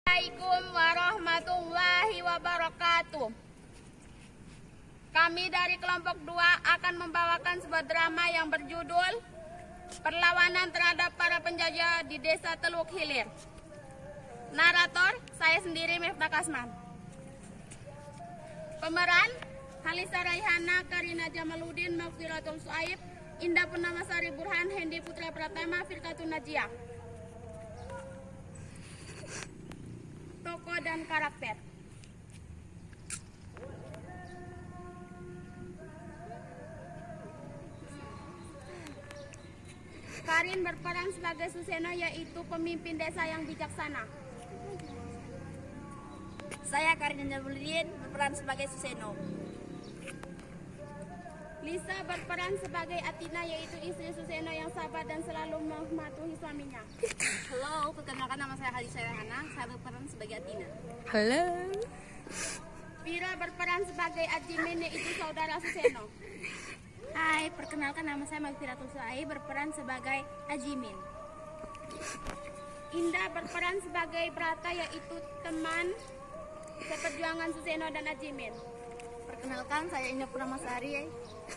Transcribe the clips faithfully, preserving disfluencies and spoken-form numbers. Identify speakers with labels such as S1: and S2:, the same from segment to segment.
S1: Assalamualaikum warahmatullahi wabarakatuh. Kami dari kelompok dua akan membawakan sebuah drama yang berjudul Perlawanan Terhadap Para Penjajah di Desa Teluk Hilir. Narator, saya sendiri Miftah Kasman. Pemeran, Halisa Raihana, Karina Jamaluddin, Magfiratul Suaib, Indah Purnamasari Burhan, Hendi Putra Pratama, Firkatun Najiyah. Tokoh dan karakter. Karin berperan sebagai Suseno, yaitu pemimpin desa yang bijaksana.
S2: Saya Karina Jamaluddin berperan sebagai Suseno.
S1: Lisa berperan sebagai Atina, yaitu istri Suseno yang sabar dan selalu mematuhi suaminya.
S2: Halo, perkenalkan nama saya Halisa Raihana, saya berperan sebagai Atina.
S3: Halo.
S1: Vira berperan sebagai Ajimin, yaitu saudara Suseno.
S2: Hai, perkenalkan nama saya Magfiratul Suaib, berperan sebagai Ajimin.
S1: Indah berperan sebagai Brata, yaitu teman seperjuangan Suseno dan Ajimin.
S2: Perkenalkan, saya Indah Purnamasari,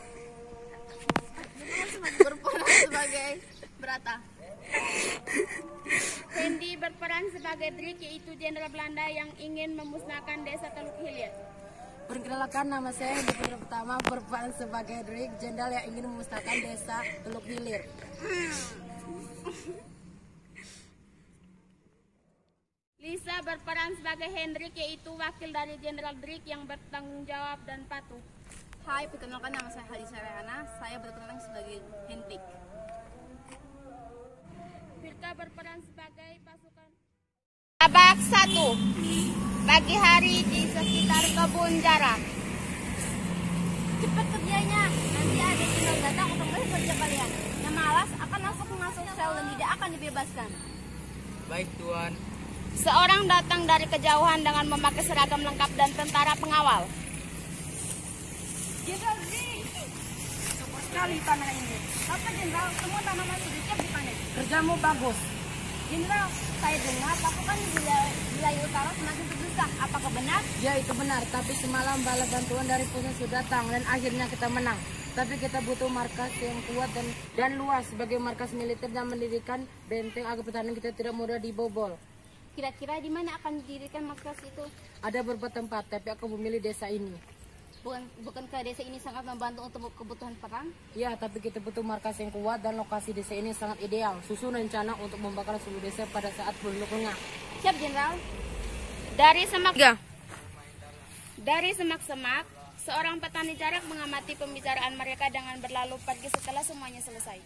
S2: berperan sebagai Brata.
S1: Hendi berperan sebagai Drik, yaitu jenderal Belanda yang ingin memusnahkan desa Teluk Hilir.
S3: Perkenalkan, nama saya Hendi Putra Pratama, berperan sebagai Drik, jenderal yang ingin memusnahkan desa Teluk Hilir.
S1: Lisa berperan sebagai Hendrik, yaitu wakil dari jenderal Drik yang bertanggung jawab dan patuh.
S2: Hai, perkenalkan nama saya Halisa Raihana, saya berperan sebagai Hendrik.
S1: Firka berperan sebagai pasukan. Babak satu. Pagi hari di sekitar kebun jarak.
S2: Cepat kerjanya, nanti ada tinggal datang untuk melihat kerja kalian. Yang malas akan masuk masuk sel dan tidak akan dibebaskan.
S3: Baik, Tuan.
S1: Seorang datang dari kejauhan dengan memakai seragam lengkap dan tentara pengawal.
S2: Jenderal Drik, cepat sekali tanah ini. Apa Jenderal, semua tanaman sudah siap dipanen.
S3: Kerjamu bagus.
S2: Jenderal, saya dengar pasukan di wilayah, wilayah utara semakin terdesak. Apakah benar?
S3: Ya, itu benar. Tapi semalam bala bantuan dari pusat sudah datang dan akhirnya kita menang. Tapi kita butuh markas yang kuat dan dan luas sebagai markas militer dan mendirikan benteng agar pertahanan kita tidak mudah dibobol.
S2: Kira-kira di mana akan didirikan markas itu?
S3: Ada beberapa tempat, tapi aku memilih desa ini.
S2: Bukan, bukankah desa ini sangat membantu untuk kebutuhan perang?
S3: Ya, tapi kita butuh markas yang kuat dan lokasi desa ini sangat ideal. Susun rencana untuk membakar seluruh desa pada saat penduduk lengah.
S2: Siap, Jenderal.
S1: Dari semak Dari semak-semak, seorang petani jarak mengamati pembicaraan mereka dengan berlalu pergi setelah semuanya selesai.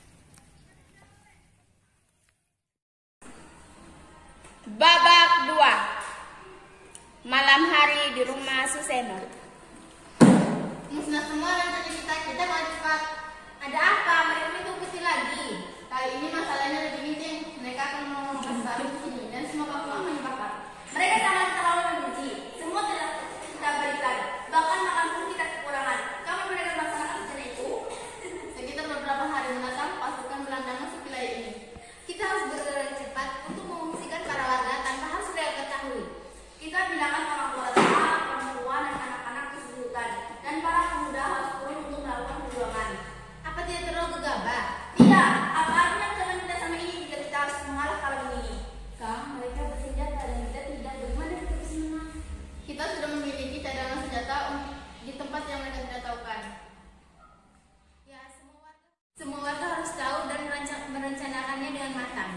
S1: Babak dua. Malam hari di rumah Suseno.
S2: Musnah semua rencana kita, kita mau cepat. Ada apa? Mereka itu kecil lagi. Kali ini masalahnya lebih penting. Mereka akan mau membahas baru di sini dan semua pasukan menyebabkan. Mereka sangat terlalu benci. Semua tidak kita berikan. Bahkan makan pun kita kekurangan. Kamu mereka melaksanakan rencana itu? Sekitar beberapa hari mendatang, pasukan Belanda masuk wilayah ini. Kita harus bergerak cepat untuk mengungsikan para warga tanpa harus mereka ketahui. Kita pindahkan orang tua, perempuan, dan anak-anak ke hutan. Dan para pemuda harus turun untuk melakukan perjuangan. Apa tidak terlalu gegabah? Tidak. Apa artinya rencana kita sama ini jika kita harus mengalah kalau begini? Kang, mereka bersenjata dan kita tidak. Bagaimana kita bisa menang? Kita sudah memiliki cadangan senjata di tempat yang mereka tidak tahukan. Ya, semua warga, semua warga harus tahu dan merencana, merencanakannya dengan matang.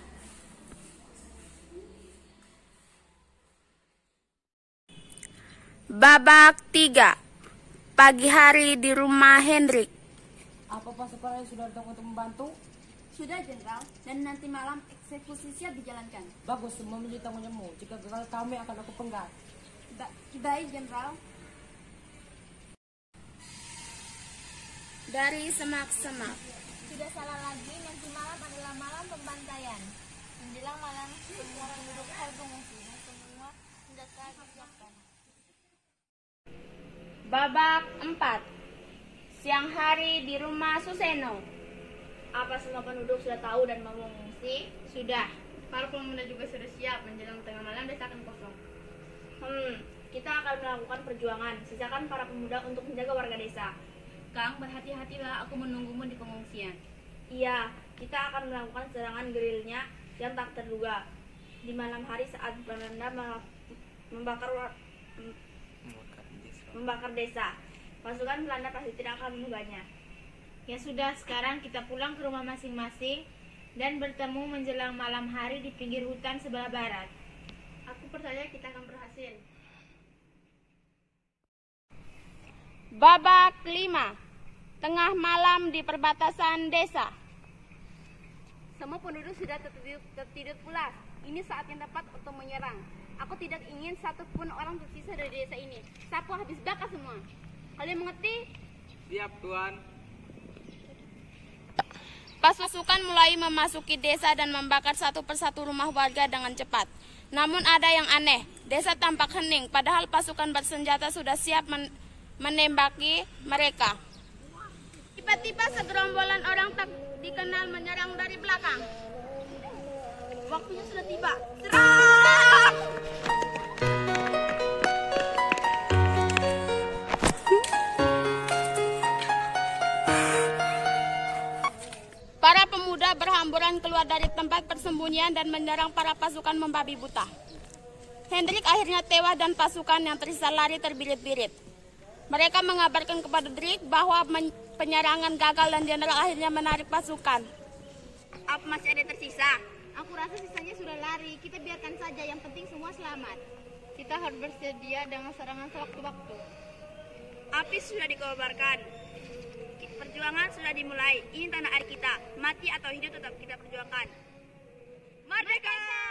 S1: Babak tiga. Pagi hari di rumah Hendrik.
S3: Apa pasukan sudah datang untuk membantu?
S2: Sudah, Jenderal, dan nanti malam eksekusi siap dijalankan.
S3: Bagus, semua menjadi tanggung jawabmu. Jika gagal kami akan aku penggal.
S2: Ba baik, Jenderal.
S1: Dari semak-semak.
S2: Tidak salah lagi, nanti malam adalah malam pembantaian. Menjelang malam, semua penduduk harus mengungsi dan semua senjata disiapkan.
S1: Babak empat. Siang hari di rumah Suseno.
S2: Apa semua penduduk sudah tahu dan mau mengungsi?
S1: Sudah.
S2: Para pemuda juga sudah siap. Menjelang tengah malam desa akan
S4: melakukan perjuangan. Sisakan para pemuda untuk menjaga warga desa.
S1: Kang, berhati-hatilah, aku menunggumu di pengungsian.
S4: Iya, kita akan melakukan serangan gerilya yang tak terduga di malam hari saat Belanda membakar membakar desa. Pasukan Belanda pasti tidak akan mengubahnya.
S5: Ya sudah, sekarang kita pulang ke rumah masing-masing dan bertemu menjelang malam hari di pinggir hutan sebelah barat.
S4: Aku percaya kita akan berhasil.
S1: Babak lima. Tengah malam di perbatasan desa. Semua penduduk sudah tertidur, tertidur pulas. Ini saat yang tepat untuk menyerang. Aku tidak ingin satupun orang tersisa dari desa ini. Sapu habis bakar semua. Kalian mengerti?
S6: Siap, Tuan.
S1: Pasukan mulai memasuki desa dan membakar satu persatu rumah warga dengan cepat. Namun ada yang aneh. Desa tampak hening, padahal pasukan bersenjata sudah siap men menembaki mereka. Tiba-tiba segerombolan orang tak dikenal menyerang dari belakang. Waktunya sudah tiba. Serang! Para pemuda berhamburan keluar dari tempat persembunyian dan menyerang para pasukan membabi buta. Hendrik akhirnya tewas dan pasukan yang tersisa lari terbirit-birit. Mereka mengabarkan kepada Drik bahwa penyerangan gagal dan jenderal akhirnya menarik pasukan.
S2: Apa masih ada yang tersisa? Aku rasa sisanya sudah lari. Kita biarkan saja, yang penting semua selamat.
S5: Kita harus bersedia dengan serangan sewaktu-waktu.
S4: Api sudah dikobarkan. Perjuangan sudah dimulai. Ini tanah air kita. Mati atau hidup tetap kita perjuangkan. Merdeka!